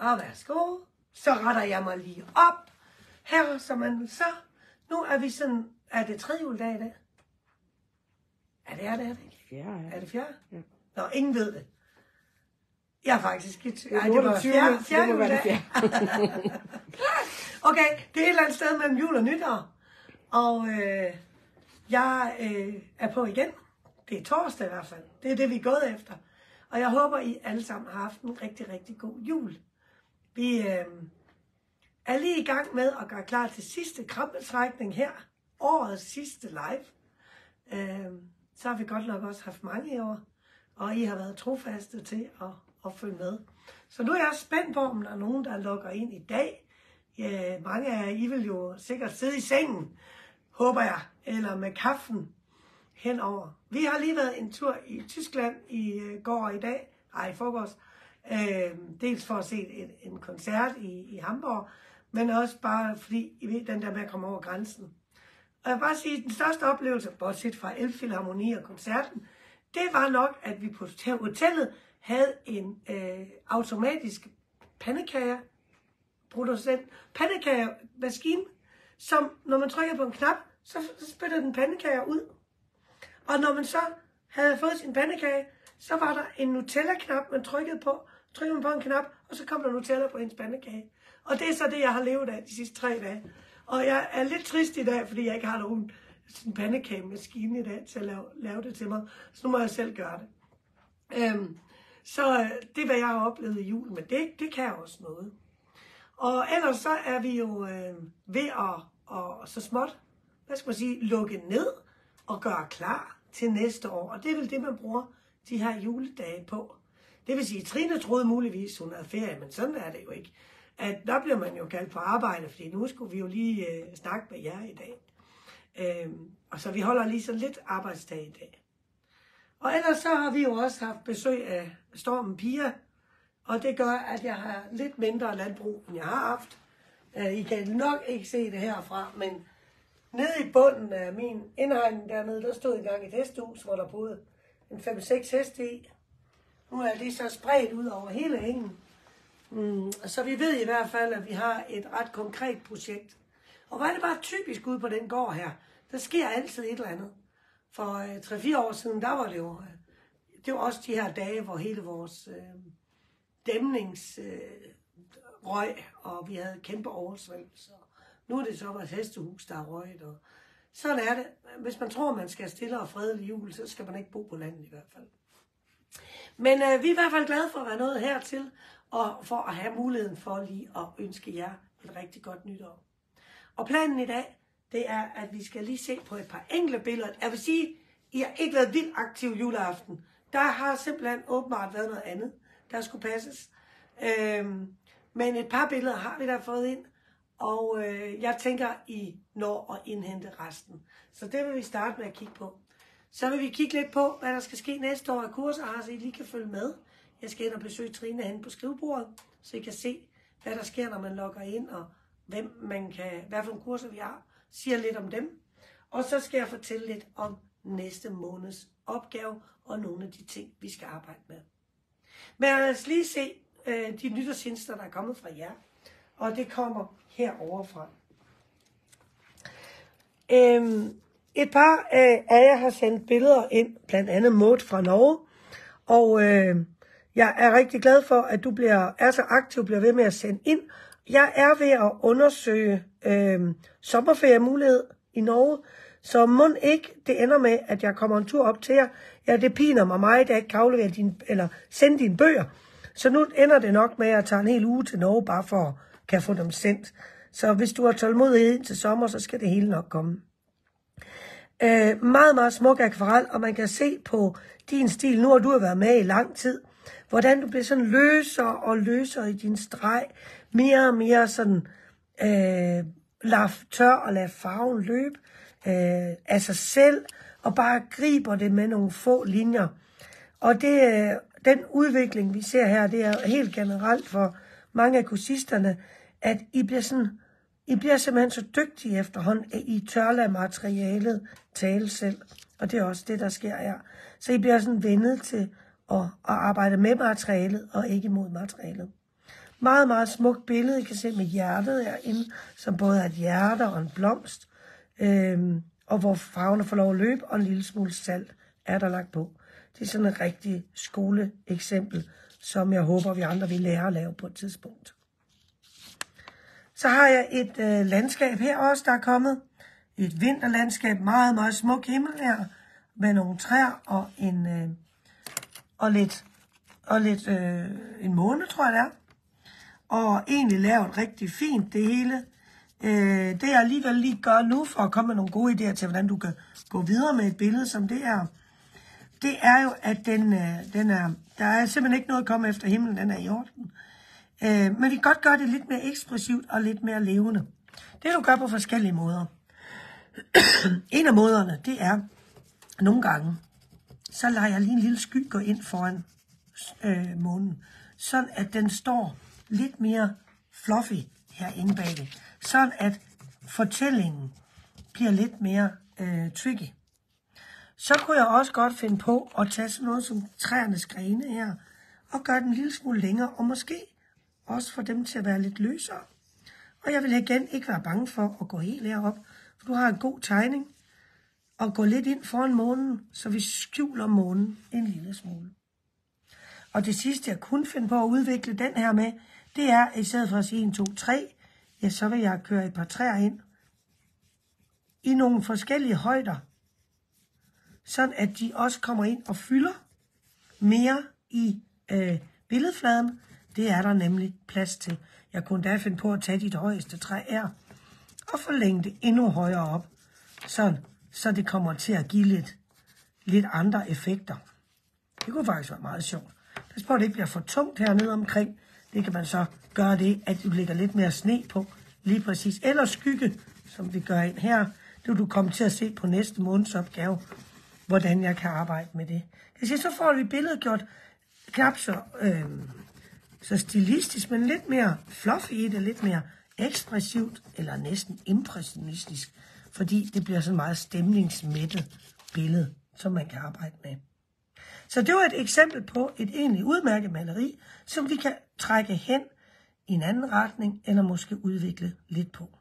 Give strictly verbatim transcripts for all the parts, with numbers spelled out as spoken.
Og værsgo. Så retter jeg mig lige op. Her, så man så. Nu er vi sådan, er det tredje juledag i dag? Er det, er det, er det ikke? Fjerde, ja. Er det fjerde? Ja. Nå, ingen ved det. Jeg er faktisk ikke... Det, Ej, det var fjerde, fjerde det må være det juledag. fjerde. Okay, det er et eller andet sted mellem jul og nytår. Og øh, jeg øh, er på igen. Det er torsdag i hvert fald. Det er det, vi er gået efter. Og jeg håber, I alle sammen har haft en rigtig, rigtig god jul. Vi øh, er lige i gang med at gøre klar til sidste krabbetrækning her. Årets sidste live. Øh, så har vi godt nok også haft mange i år. Og I har været trofaste til at, at følge med. Så nu er jeg spændt på, om der er nogen, der logger ind i dag. Ja, mange af jer, I vil jo sikkert sidde i sengen, håber jeg, eller med kaffen henover. Vi har lige været en tur i Tyskland i går og i dag, ej i forgårs, øh, dels for at se en, en koncert i, i Hamburg, men også bare fordi, I ved, den der med at komme over grænsen. Og jeg vil bare sige, at den største oplevelse, bortset fra Elbphilharmonie og koncerten, det var nok, at vi på hotellet havde en øh, automatisk pandekager, producent, pandekagemaskine, som når man trykker på en knap, så spytter den pandekager ud. Og når man så havde fået sin pandekage, så var der en Nutella-knap, man trykkede på, trykkede man på en knap, og så kom der Nutella på ens pandekage. Og det er så det, jeg har levet af de sidste tre dage. Og jeg er lidt trist i dag, fordi jeg ikke har nogen sådan pandekagemaskine i dag til at lave, lave det til mig. Så nu må jeg selv gøre det. Øhm, så det er, hvad jeg har oplevet i julen, men det, det kan også noget. Og ellers så er vi jo øh, ved at, at så småt, hvad skal man sige, lukke ned og gøre klar til næste år. Og det er vel det, man bruger de her juledage på. Det vil sige, Trine troede muligvis, hun havde ferie, men sådan er det jo ikke. At der bliver man jo kaldt på arbejde, fordi nu skulle vi jo lige øh, snakke med jer i dag. Øhm, og så vi holder lige så lidt arbejdsdag i dag. Og ellers så har vi jo også haft besøg af Stormen Pia. Og det gør, at jeg har lidt mindre landbrug, end jeg har haft. Uh, I kan nok ikke se det herfra, men nede i bunden af min indhegning dernede, der stod engang et hestehus, hvor der boede en fem seks heste i. Nu er det så spredt ud over hele engen. Mm, så vi ved i hvert fald, at vi har et ret konkret projekt. Og hvor er det bare typisk ude på den gård her. Der sker altid et eller andet. For uh, tre fire år siden, der var det jo, uh, det var også de her dage, hvor hele vores... Uh, dæmningsrøg, øh, og vi havde kæmpe oversvømmelser. Nu er det så vores hestehus, der er røget. Og sådan er det. Hvis man tror, man skal stille og fredelig jul, så skal man ikke bo på landet i hvert fald. Men øh, vi er i hvert fald glade for at være nået hertil, og for at have muligheden for lige at ønske jer et rigtig godt nytår. Og planen i dag, det er, at vi skal lige se på et par enkle billeder. Jeg vil sige, I har ikke været vildt aktiv juleaften. Der har simpelthen åbenbart været noget andet, der skulle passes. Øhm, men et par billeder har vi der fået ind, og øh, jeg tænker, I når at indhente resten. Så det vil vi starte med at kigge på. Så vil vi kigge lidt på, hvad der skal ske næste år af kurser, så I lige kan følge med. Jeg skal ind og besøge Trine henne på skrivebordet, så I kan se, hvad der sker, når man logger ind, og hvem man kan, hvad for nogle kurser vi har, siger lidt om dem. Og så skal jeg fortælle lidt om næste måneds opgave, og nogle af de ting, vi skal arbejde med. Men lad os lige se øh, de nytårshilsner, der er kommet fra jer. Og det kommer herovre fra. Øhm, et par øh, af jer har sendt billeder ind, blandt andet Maud fra Norge. Og øh, jeg er rigtig glad for, at du bliver, er så aktiv, bliver ved med at sende ind. Jeg er ved at undersøge øh, sommerferiemulighed i Norge. Så må ikke det ender med, at jeg kommer en tur op til jer. Ja, det piner mig meget, at jeg ikke kan aflevere din, eller sende dine bøger. Så nu ender det nok med, at jeg tager en hel uge til Norge, bare for at kan få dem sendt. Så hvis du har tålmodighed ind til sommer, så skal det hele nok komme. Øh, meget, meget smuk akvarel, og man kan se på din stil, nu har du været med i lang tid, hvordan du bliver sådan løsere og løsere i din streg. Mere og mere sådan, øh, lad tør og lad farven løbe. Øh, af sig selv, og bare griber det med nogle få linjer. Og det, den udvikling, vi ser her, det er helt generelt for mange af kursisterne, at I bliver, sådan, I bliver simpelthen så dygtige efterhånden, at I tør lade materialet tale selv. Og det er også det, der sker her. Så I bliver sådan vendet til at, at arbejde med materialet, og ikke mod materialet. Meget, meget smukt billede. I kan se med hjertet herinde, som både er et hjerte og en blomst. Øhm, og hvor farverne får lov at løbe, og en lille smule salt er der lagt på. Det er sådan et rigtigt skoleeksempel, som jeg håber, vi andre vil lære at lave på et tidspunkt. Så har jeg et øh, landskab her også, der er kommet. Et vinterlandskab, meget, meget smuk himmel her, med nogle træer og en øh, og lidt, og lidt øh, en måne, tror jeg det er. Og egentlig lavet rigtig fint det hele. Øh, det jeg alligevel lige gør nu, for at komme med nogle gode idéer til, hvordan du kan gå videre med et billede som det her, det er jo, at den, øh, den er, der er simpelthen ikke noget at komme efter himlen, den er i orden. Øh, men vi kan godt gøre det lidt mere ekspressivt og lidt mere levende. Det du gør på forskellige måder. En af måderne, det er, nogle gange, så lader jeg lige en lille sky gå ind foran øh, månen, sådan at den står lidt mere fluffy herinde bag det. Sådan at fortællingen bliver lidt mere øh, tricky. Så kunne jeg også godt finde på at tage sådan noget som træernes grene her, og gøre den en lille smule længere, og måske også få dem til at være lidt løsere. Og jeg vil igen ikke være bange for at gå helt herop, for du har en god tegning, og gå lidt ind foran månen, så vi skjuler månen en lille smule. Og det sidste, jeg kunne finde på at udvikle den her med, det er, i stedet for at sige en, to, tre, ja, så vil jeg køre et par træer ind i nogle forskellige højder, sådan at de også kommer ind og fylder mere i øh, billedfladen. Det er der nemlig plads til. Jeg kunne da finde på at tage dit højeste træ her, og forlænge det endnu højere op, sådan, så det kommer til at give lidt, lidt andre effekter. Det kunne faktisk være meget sjovt. Pas på, at det ikke bliver for tungt hernede omkring. Det kan man så gøre det, at du lægger lidt mere sne på, lige præcis. Eller skygge, som vi gør ind her. Det vil du komme til at se på næste måneds opgave, hvordan jeg kan arbejde med det. Jeg siger, så får vi billedet gjort knap så, øh, så stilistisk, men lidt mere fluffy i det, lidt mere ekspressivt, eller næsten impressionistisk, fordi det bliver sådan meget stemningsmættet billede, som man kan arbejde med. Så det var et eksempel på et egentlig udmærket maleri, som vi kan trække hen i en anden retning, eller måske udvikle lidt på.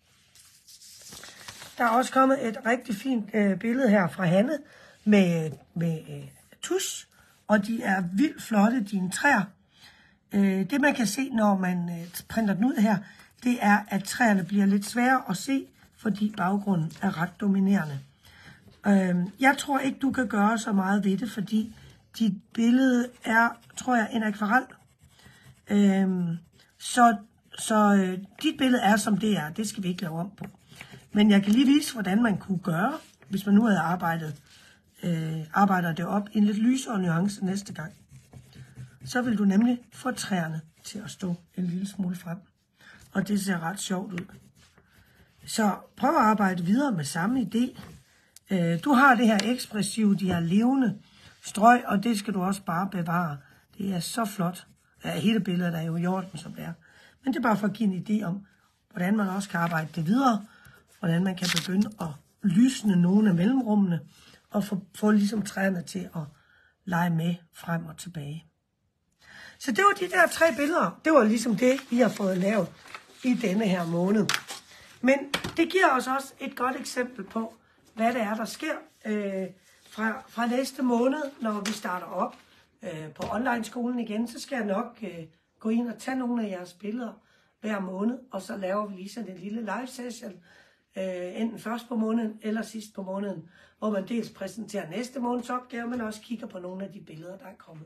Der er også kommet et rigtig fint øh, billede her fra Hanne med, med øh, tus, og de er vildt flotte, dine træer. Øh, det man kan se, når man øh, printer den ud her, det er, at træerne bliver lidt svære at se, fordi baggrunden er ret dominerende. Øh, jeg tror ikke, du kan gøre så meget ved det, fordi dit billede er, tror jeg, en akvarel. Øh, så så øh, dit billede er, som det er. Det skal vi ikke lave om på. Men jeg kan lige vise, hvordan man kunne gøre, hvis man nu havde arbejdet, øh, arbejder det op i en lidt lysere nuance næste gang. Så vil du nemlig få træerne til at stå en lille smule frem. Og det ser ret sjovt ud. Så prøv at arbejde videre med samme idé. Øh, du har det her ekspressive, de her levende strøg, og det skal du også bare bevare. Det er så flot. Ja, hele billedet er jo i orden, som det er. Men det er bare for at give en idé om, hvordan man også kan arbejde det videre. Hvordan man kan begynde at lysne nogle af mellemrummene, og få, få ligesom træerne til at lege med frem og tilbage. Så det var de der tre billeder. Det var ligesom det, I har fået lavet i denne her måned. Men det giver os også et godt eksempel på, hvad det er, der sker øh, fra, fra næste måned, når vi starter op øh, på online-skolen igen. Så skal jeg nok øh, gå ind og tage nogle af jeres billeder hver måned, og så laver vi lige sådan en lille live session, øh, enten først på måneden eller sidst på måneden, hvor man dels præsenterer næste måneds opgave, men også kigger på nogle af de billeder, der er kommet.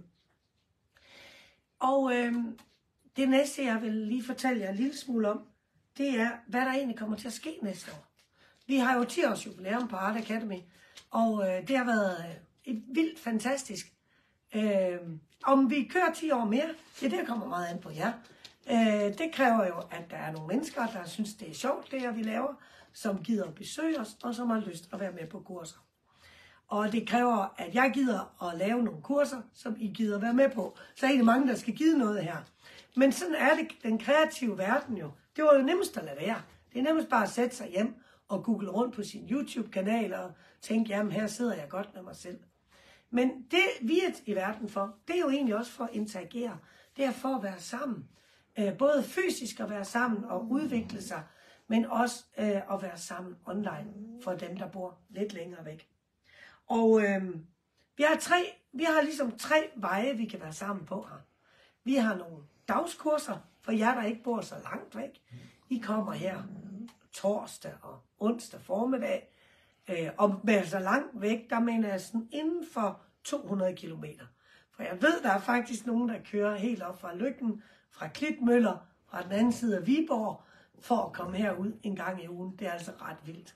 Og øh, det næste, jeg vil lige fortælle jer en lille smule om, det er, hvad der egentlig kommer til at ske næste år. Vi har jo ti års jubilæum på Art Academy, og øh, det har været øh, et vildt fantastisk. Øh, om vi kører ti år mere, ja, det kommer meget an på jer. Øh, det kræver jo, at der er nogle mennesker, der synes, det er sjovt, det her vi laver, som gider at besøge os, og som har lyst at være med på kurser. Og det kræver, at jeg gider at lave nogle kurser, som I gider at være med på. Så er det mange, der skal give noget her. Men sådan er det den kreative verden jo. Det var jo nemmest at lade være. Det er nemmest bare at sætte sig hjem og google rundt på sin YouTube-kanal og tænke, jamen her sidder jeg godt med mig selv. Men det vi er i verden for, det er jo egentlig også for at interagere. det er for at være sammen. Øh, både fysisk at være sammen og udvikle sig, men også øh, at være sammen online for dem, der bor lidt længere væk. Og øh, vi har tre, vi har ligesom tre veje, vi kan være sammen på her. Vi har nogle dagskurser, for jer, der ikke bor så langt væk. I kommer her torsdag og onsdag formiddag. Øh, og med så langt væk, der mener jeg sådan inden for to hundrede kilometer. For jeg ved, der er faktisk nogen, der kører helt op fra Løkken, fra Klitmøller, fra den anden side af Viborg, for at komme herud en gang i ugen. Det er altså ret vildt.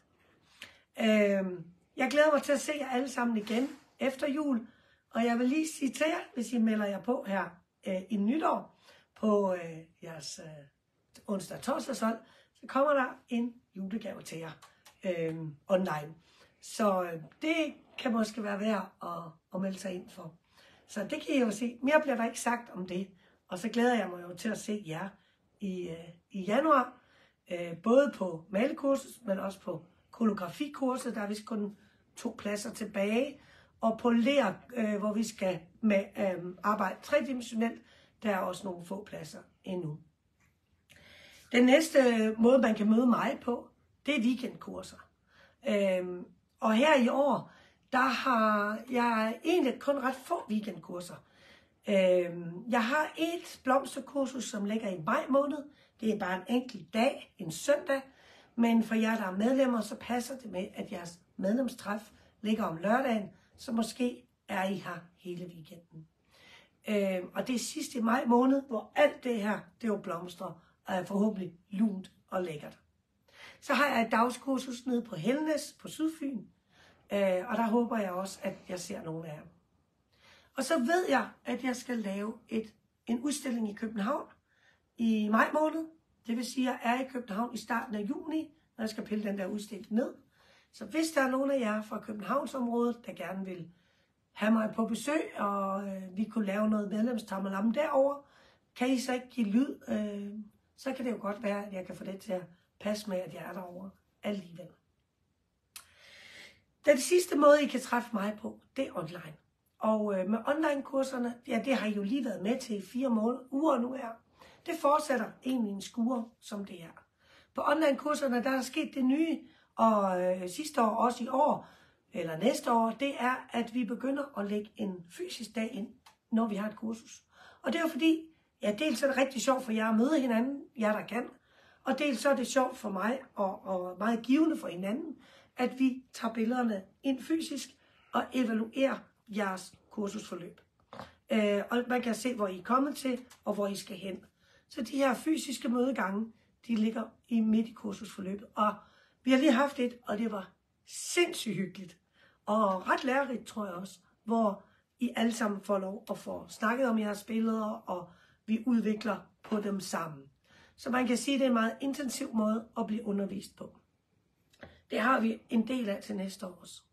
Øh, jeg glæder mig til at se jer alle sammen igen efter jul. Og jeg vil lige sige til jer, hvis I melder jer på her øh, i nytår, på øh, jeres øh, onsdag og torsdagshold, så kommer der en julegave til jer øh, online. Så øh, det kan måske være værd at, at melde sig ind for. Så det kan I jo se. Mere bliver der ikke sagt om det. Og så glæder jeg mig jo til at se jer i, øh, i januar. Øh, både på malekurset, men også på koreografikurset. Der er vist kun to pladser tilbage. Og på ler, øh, hvor vi skal med, øh, arbejde tredimensionelt, der er også nogle få pladser endnu. Den næste måde, man kan møde mig på, det er weekendkurser. Øhm, og her i år, der har jeg egentlig kun ret få weekendkurser. Øhm, jeg har et blomsterkursus, som ligger i maj måned. Det er bare en enkelt dag, en søndag. Men for jer, der er medlemmer, så passer det med, at jeres medlemstræf ligger om lørdagen. Så måske er I her hele weekenden. Øhm, og det er sidst i maj måned, hvor alt det her, det er jo blomster, og er forhåbentlig lunt og lækkert. Så har jeg et dagskursus nede på Helnes på Sydfyn, øh, og der håber jeg også, at jeg ser nogle af jer. Og så ved jeg, at jeg skal lave et, en udstilling i København i maj måned. Det vil sige, at jeg er i København i starten af juni, når jeg skal pille den der udstilling ned. Så hvis der er nogen af jer fra Københavnsområdet, der gerne vil have mig på besøg, og øh, vi kunne lave noget medlemstammelam derovre, kan I så ikke give lyd, øh, så kan det jo godt være, at jeg kan få det til at passe med, at jeg er derovre alligevel. Den sidste måde, I kan træffe mig på, det er online. Og øh, med online-kurserne, ja, det har I jo lige været med til i fire måneder, uger nu her. Det fortsætter egentlig en skure, som det er. På online-kurserne, der er der sket det nye, og øh, sidste år, også i år, eller næste år, det er, at vi begynder at lægge en fysisk dag ind, når vi har et kursus. Og det er jo fordi, ja, dels er det rigtig sjovt for jer at møde hinanden, jer der kan, og dels så er det sjovt for mig, og, og meget givende for hinanden, at vi tager billederne ind fysisk, og evaluerer jeres kursusforløb. Øh, og man kan se, hvor I er kommet til, og hvor I skal hen. Så de her fysiske mødegange, de ligger i midt i kursusforløbet. Og vi har lige haft et, og det var sindssygt hyggeligt. Og ret lærerigt, tror jeg også, hvor I alle sammen får lov at få snakket om jeres billeder, og vi udvikler på dem sammen. Så man kan sige, at det er en meget intensiv måde at blive undervist på. Det har vi en del af til næste år også.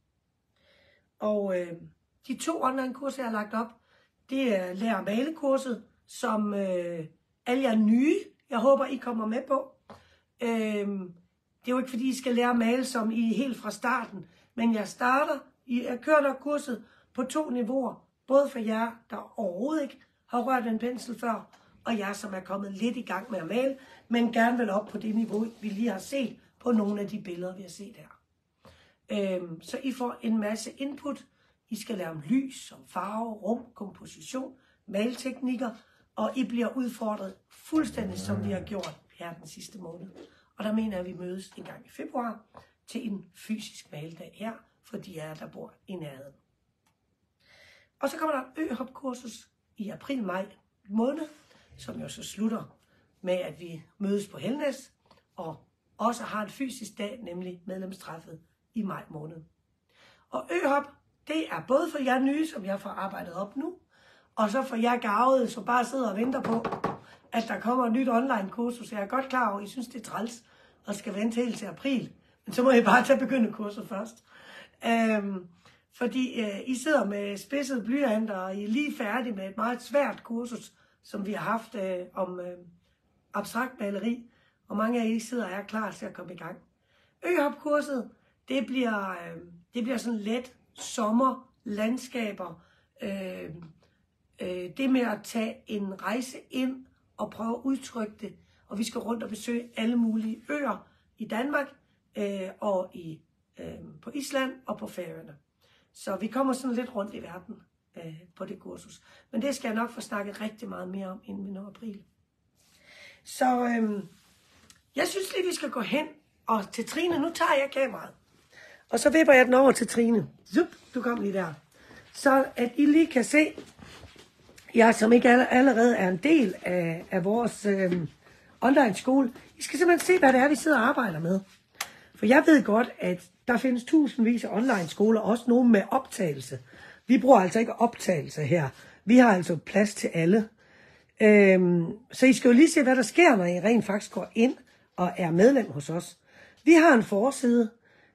Og øh, de to online-kurser, jeg har lagt op, det er lærer- og malekurset, som øh, alle jer nye, jeg håber, I kommer med på. Øh, det er jo ikke, fordi I skal lære at male som I helt fra starten, men jeg starter, jeg kører nok kurset på to niveauer, både for jer, der overhovedet ikke har rørt en pensel før, og jer, som er kommet lidt i gang med at male, men gerne vil op på det niveau, vi lige har set på nogle af de billeder, vi har set her. Øhm, så I får en masse input. I skal lære om lys, om farve, rum, komposition, malteknikker, og I bliver udfordret fuldstændig, som vi har gjort her den sidste måned. Og der mener jeg, at vi mødes en gang i februar til en fysisk maledag her, for de af jer, der bor i nærheden. Og så kommer der et ø-hop-kursus i april-maj måned, som jo så slutter med, at vi mødes på Helnes, og også har en fysisk dag, nemlig medlemstræffet i maj måned. Og ø-hop, det er både for jer nye, som jeg får arbejdet op nu, og så for jer garvede, som bare sidder og venter på, at der kommer et nyt online-kursus. Jeg er godt klar over, at I synes, det er træls, og skal vente helt til april. Men så må I bare tage begynde kurset først. Øhm, fordi øh, I sidder med spidsede blyanter, og I er lige færdige med et meget svært kursus, som vi har haft øh, om øh, abstrakt maleri, og mange af I sidder og er klar til at komme i gang. Ø-hop-kurset, det bliver, øh, det bliver sådan let sommer, landskaber, øh, øh, det med at tage en rejse ind og prøve at udtrykke det, og vi skal rundt og besøge alle mulige øer i Danmark, øh, og i, øh, på Island og på Færøerne. Så vi kommer sådan lidt rundt i verden øh, på det kursus. Men det skal jeg nok få snakket rigtig meget mere om, inden vi når april. Så øh, jeg synes lige, vi skal gå hen, og til Trine, nu tager jeg kameraet. Og så vipper jeg den over til Trine. Zup, du kom lige der. Så at I lige kan se, jeg som ikke allerede er en del af, af vores øh, online skole, I skal simpelthen se, hvad det er, vi sidder og arbejder med. For jeg ved godt, at der findes tusindvis af online skoler, også nogle med optagelse. Vi bruger altså ikke optagelse her. Vi har altså plads til alle. Øhm, så I skal jo lige se, hvad der sker, når I rent faktisk går ind og er medlem hos os. Vi har en forside,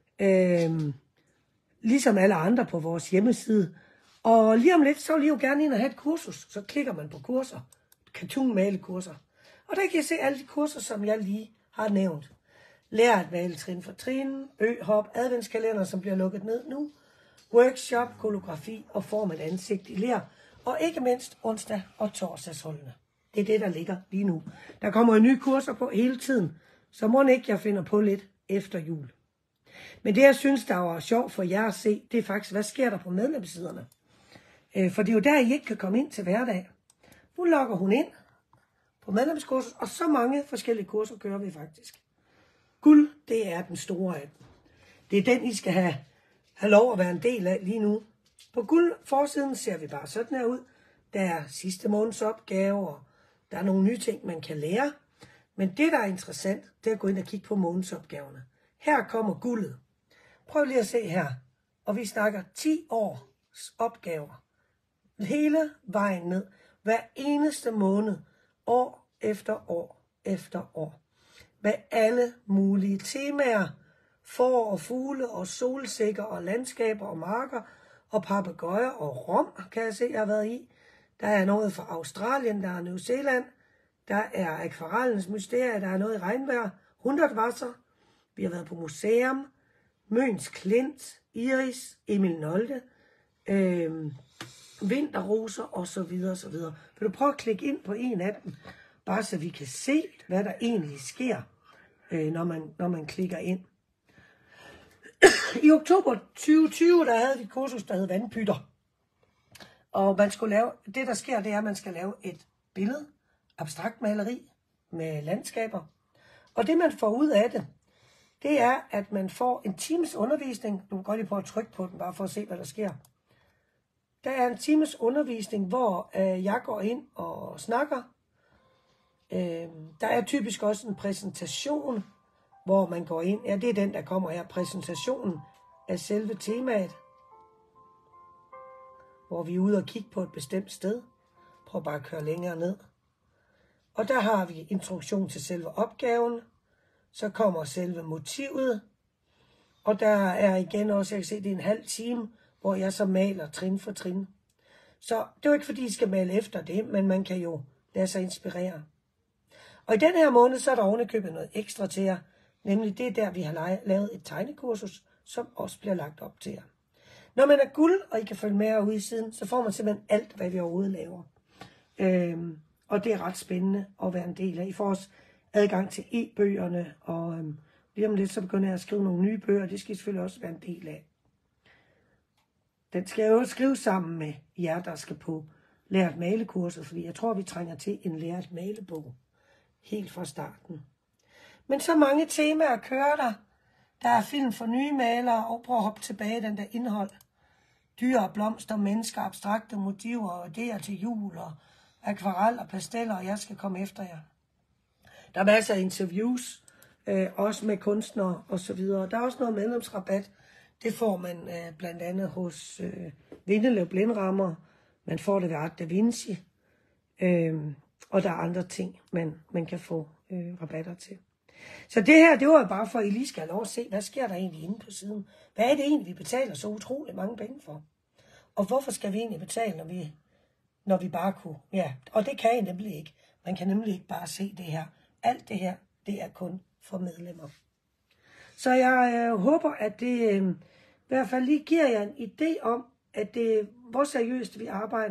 øhm, ligesom alle andre på vores hjemmeside. Og lige om lidt, så vil I jo gerne ind og have et kursus. Så klikker man på kurser. Cartoon-malekurser. Og der kan I se alle de kurser, som jeg lige har nævnt. Lær at male trin for trin, ø-hop, adventskalender, som bliver lukket ned nu, workshop, kolografi og form et ansigt i ler, og ikke mindst onsdag og torsdagsholdene. Det er det, der ligger lige nu. Der kommer jo nye kurser på hele tiden, så må ikke jeg finder på lidt efter jul. Men det, jeg synes, der var sjovt for jer at se, det er faktisk, hvad sker der på medlemssiderne? For det er jo der, I ikke kan komme ind til hverdag. Nu logger hun ind på medlemskursus, og så mange forskellige kurser kører vi faktisk. Guld, det er den store af dem. Det er den, I skal have, have lov at være en del af lige nu. På guld forsiden ser vi bare sådan her ud. Der er sidste måneds opgaver. Der er nogle nye ting, man kan lære. Men det, der er interessant, det er at gå ind og kigge på månedsopgaverne. Her kommer guldet. Prøv lige at se her. Og vi snakker ti års opgaver. Hele vejen ned. Hver eneste måned. År efter år efter år. Med alle mulige temaer. Får og fugle og solsikker og landskaber og marker og papegøjer og rom, kan jeg se, jeg har været i. Der er noget fra Australien, der er New Zealand. Der er akvarellens mysterie, der er noget i regnvejr. Hundertwasser. Vi har været på museum. Møns Klint, Iris, Emil Nolde, øh, vinterroser og så videre og så videre. Vil du prøve at klikke ind på en af dem, bare så vi kan se, hvad der egentlig sker, øh, når, man, når man klikker ind. I oktober tyve tyve, der havde vi et kursus, der hed vandpytter. Og man skulle lave, det der sker, det er, at man skal lave et billede, abstrakt maleri med landskaber. Og det man får ud af det, det er, at man får en times undervisning. Du kan godt lige prøve at trykke på den, bare for at se, hvad der sker. Der er en times undervisning, hvor øh, jeg går ind og snakker. Øh, der er typisk også en præsentation, hvor man går ind. Ja, det er den, der kommer her. Præsentationen af selve temaet. Hvor vi er ude og kigge på et bestemt sted. Prøv bare at køre længere ned. Og der har vi introduktion til selve opgaven. Så kommer selve motivet. Og der er igen også, jeg kan se, det er en halv time, hvor jeg så maler trin for trin. Så det er jo ikke fordi, I skal male efter det, men man kan jo lade sig inspirere. Og i den her måned, så er der ovenikøbet noget ekstra til jer. Nemlig det der, vi har lavet et tegnekursus, som også bliver lagt op til jer. Når man er guld, og I kan følge med ude i siden, så får man simpelthen alt, hvad vi overhovedet laver. Øhm, og det er ret spændende at være en del af. I får også adgang til e-bøgerne, og øhm, lige om lidt, så begynder jeg at skrive nogle nye bøger, det skal I selvfølgelig også være en del af. Den skal jo skrive sammen med jer, der skal på lært malekurset, fordi jeg tror, vi trænger til en lært malebog helt fra starten. Men så mange temaer kører der. Der er film for nye malere, og prøv at hoppe tilbage i den der indhold. Dyr og blomster, mennesker, abstrakte motiver, og idéer til jul, og akvarel og pasteller, og jeg skal komme efter jer. Der er masser af interviews, øh, også med kunstnere og så videre. Der er også noget medlemsrabat. Det får man øh, blandt andet hos øh, Vindelev Blindrammer. Man får det ved Art Da Vinci. Øh, og der er andre ting, man, man kan få øh, rabatter til. Så det her, det var bare for, at I lige skal have lov at se, hvad sker der egentlig inde på siden. Hvad er det egentlig, vi betaler så utroligt mange penge for? Og hvorfor skal vi egentlig betale, når vi, når vi bare kunne? Ja, og det kan I nemlig ikke. Man kan nemlig ikke bare se det her. Alt det her, det er kun for medlemmer. Så jeg øh, håber, at det øh, i hvert fald lige giver jer en idé om, at det er hvor seriøst vi arbejder,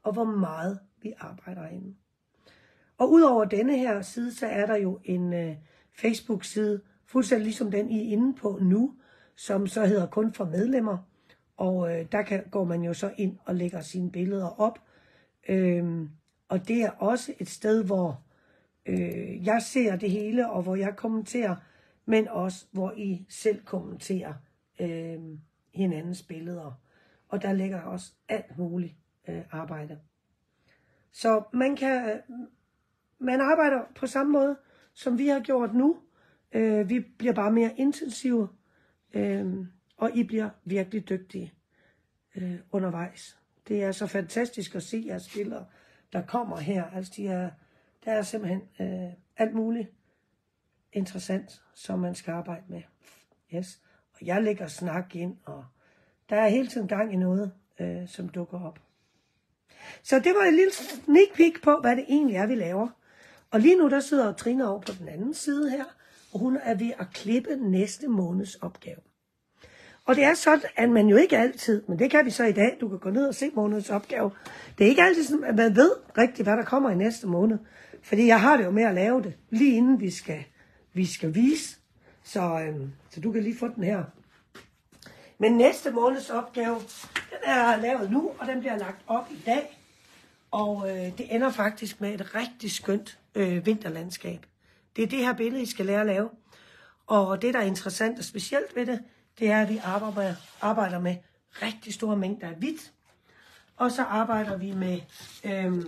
og hvor meget vi arbejder inde. Og udover denne her side, så er der jo en øh, Facebook-side, fuldstændig ligesom den, I er inde på nu, som så hedder kun for medlemmer. Og øh, der kan, går man jo så ind og lægger sine billeder op. Øhm, og det er også et sted, hvor øh, jeg ser det hele, og hvor jeg kommenterer, men også hvor I selv kommenterer øh, hinandens billeder. Og der ligger også alt muligt øh, arbejde. Så man kan man arbejder på samme måde, som vi har gjort nu. Øh, vi bliver bare mere intensive, øh, og I bliver virkelig dygtige øh, undervejs. Det er så fantastisk at se jeres billeder, der kommer her. Altså, de er, der er simpelthen øh, alt muligt interessant, som man skal arbejde med. Yes. Og jeg lægger snak ind, og der er hele tiden gang i noget, øh, som dukker op. Så det var en lille sneak peek på, hvad det egentlig er, vi laver. Og lige nu, der sidder Trine over på den anden side her, og hun er ved at klippe næste måneds opgave. Og det er sådan, at man jo ikke altid, men det kan vi så i dag, du kan gå ned og se månedens opgave. Det er ikke altid sådan, at man ved rigtigt, hvad der kommer i næste måned. Fordi jeg har det jo med at lave det, lige inden vi skal, vi skal vise. Så, øhm, så du kan lige få den her. Men næste måneds opgave, den er lavet nu, og den bliver lagt op i dag. Og øh, det ender faktisk med et rigtig skønt øh, vinterlandskab. Det er det her billede, I skal lære at lave. Og det, der er interessant og specielt ved det, det er, at vi arbejder, arbejder med rigtig store mængder af hvidt. Og så arbejder vi med øh,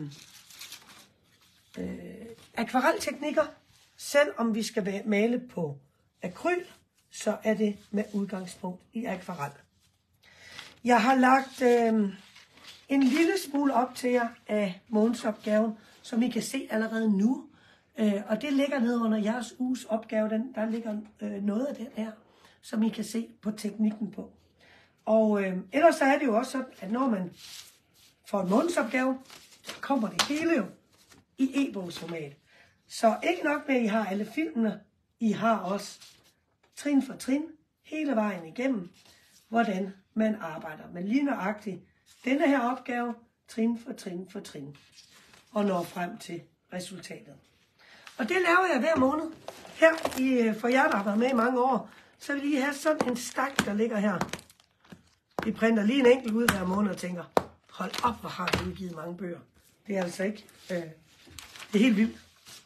øh, akvarelteknikker. Selvom vi skal male på akryl, så er det med udgangspunkt i akvarel. Jeg har lagt øh, en lille smule op til jer af månedsopgaven, som I kan se allerede nu. Øh, og det ligger nede under jeres uges opgave. Den, der ligger øh, noget af den her, som I kan se på teknikken på. Og øh, ellers så er det jo også sådan, at når man får en månedsopgave, så kommer det hele jo i e-bogsformat. Så ikke nok med, at I har alle filmene, I har også trin for trin, hele vejen igennem, hvordan man arbejder. Men lige nøjagtigt denne her opgave, trin for trin for trin, og når frem til resultatet. Og det laver jeg hver måned. Her, i, for jer, der har været med i mange år, så vil I have sådan en stak, der ligger her. Vi printer lige en enkelt ud hver måned og tænker, hold op, hvor har vi udgivet mange bøger. Det er altså ikke, øh, det er helt vildt.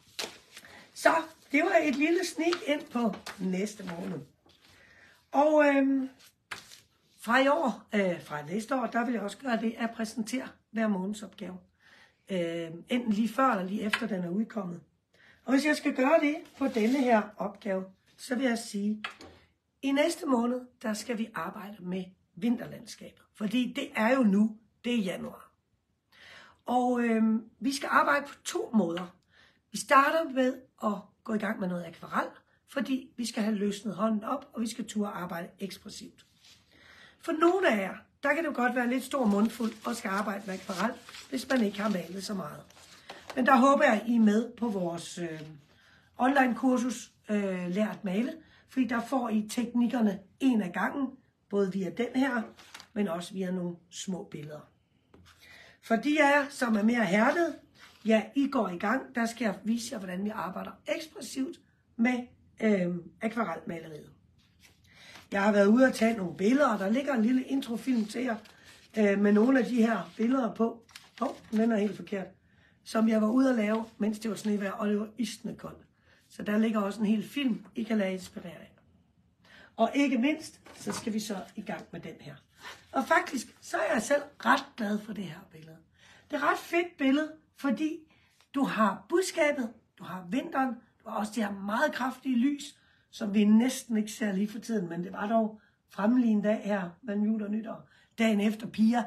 Så det var et lille sneak ind på næste måned. Og øh, fra i år, øh, fra næste år, der vil jeg også gøre det at præsentere hver månedsopgave. Øh, enten lige før eller lige efter den er udkommet. Og hvis jeg skal gøre det på denne her opgave, så vil jeg sige, i næste måned, der skal vi arbejde med vinterlandskabet. Fordi det er jo nu, det er januar. Og øh, vi skal arbejde på to måder. Vi starter med at gå i gang med noget akvarel, fordi vi skal have løsnet hånden op, og vi skal turde arbejde ekspressivt. For nogle af jer, der kan det jo godt være lidt stor mundfuld at skal arbejde med akvarel, hvis man ikke har malet så meget. Men der håber jeg, I er med på vores øh, online-kursus øh, Lær at male, fordi der får I teknikkerne en af gangen, både via den her, men også via nogle små billeder. For de af jer, som er mere hærdet, ja, I går i gang. Der skal jeg vise jer, hvordan vi arbejder ekspressivt med øh, akvarelmaleriet. Jeg har været ude og tage nogle billeder, og der ligger en lille introfilm til jer øh, med nogle af de her billeder på. Åh, oh, den er helt forkert. Som jeg var ude at lave, mens det var snevejr, og det var isende koldt. Så der ligger også en hel film, I kan lade inspirere af. Og ikke mindst, så skal vi så i gang med den her. Og faktisk, så er jeg selv ret glad for det her billede. Det er et ret fedt billede, fordi du har budskabet, du har vinteren, du har også det her meget kraftige lys, som vi næsten ikke ser lige for tiden, men det var dog fremme lige en dag her mellem jul og nytår, dagen efter Pia.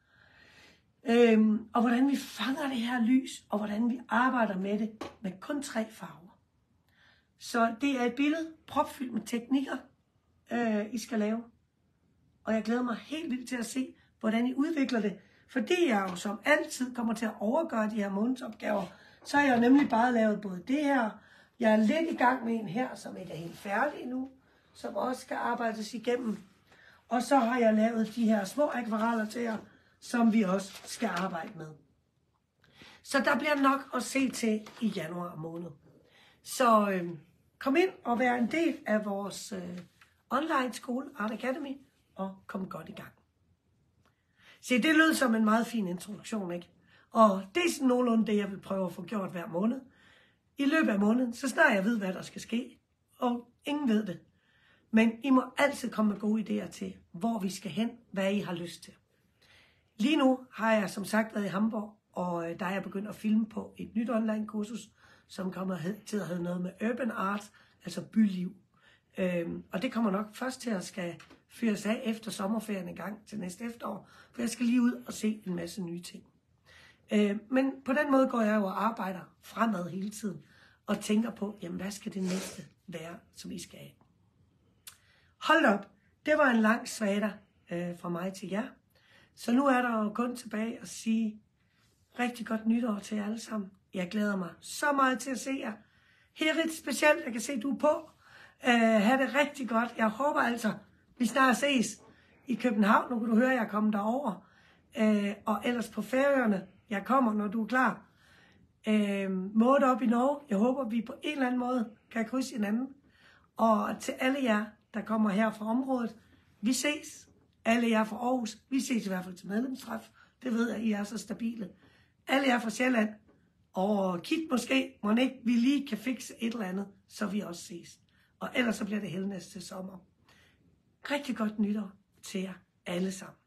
Øhm, og hvordan vi fanger det her lys, og hvordan vi arbejder med det med kun tre farver. Så det er et billede propfyldt med teknikker, øh, I skal lave. Og jeg glæder mig helt vildt til at se, hvordan I udvikler det. Fordi jeg jo som altid kommer til at overgøre de her månedsopgaver, så har jeg nemlig bare lavet både det her. Jeg er lidt i gang med en her, som ikke er helt færdig endnu, som også skal arbejdes igennem. Og så har jeg lavet de her små akvareller til jer, som vi også skal arbejde med. Så der bliver nok at se til i januar måned. Så øh, kom ind og vær en del af vores øh, online skole, Art Academy, og kom godt i gang. Se, det lød som en meget fin introduktion, ikke? Og det er sådan nogenlunde det, jeg vil prøve at få gjort hver måned. I løbet af måneden, så snart jeg ved, hvad der skal ske, og ingen ved det. Men I må altid komme med gode idéer til, hvor vi skal hen, hvad I har lyst til. Lige nu har jeg som sagt været i Hamburg, og der er jeg begyndt at filme på et nyt online-kursus, som kommer til at have noget med urban art, altså byliv. Øhm, og det kommer nok først til at skal fyres af efter sommerferien en gang til næste efterår, for jeg skal lige ud og se en masse nye ting. Øh, men på den måde går jeg jo og arbejder fremad hele tiden, og tænker på, jamen hvad skal det næste være, som I skal have. Hold op, det var en lang svater øh, fra mig til jer. Så nu er der jo kun tilbage at sige rigtig godt nytår til jer alle sammen. Jeg glæder mig så meget til at se jer. Herit specielt, jeg kan se, du er på. Uh, ha' det rigtig godt. Jeg håber altså, vi snart ses i København. Nu kan du høre, at jeg er kommet derover. Uh, og ellers på Færøerne. Jeg kommer, når du er klar. Uh, Måde op i Norge. Jeg håber, vi på en eller anden måde kan krydse hinanden. Og til alle jer, der kommer her fra området, vi ses. Alle jer fra Aarhus, vi ses i hvert fald til medlemstræf. Det ved jeg, I er så stabile. Alle jer fra Sjælland, og kig måske, må ikke vi lige kan fikse et eller andet, så vi også ses. Og ellers så bliver det Helnæs til sommer. Rigtig godt nytår til jer alle sammen.